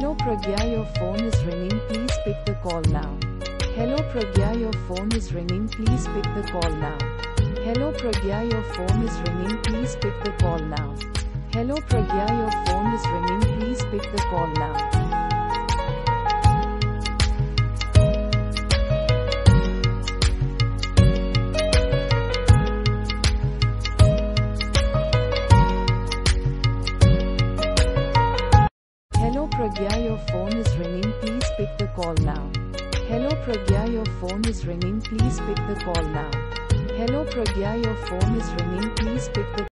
Hello Pragya, your phone is ringing, please pick the call now. Hello Pragya, your phone is ringing, please pick the call now. Hello Pragya, your phone is ringing, please pick the call now. Hello Pragya, your phone is ringing, please pick the call now. Hello Pragya, your phone is ringing, please pick the call now. Hello Pragya, your phone is ringing, please pick the call now. Hello Pragya, your phone is ringing, please pick the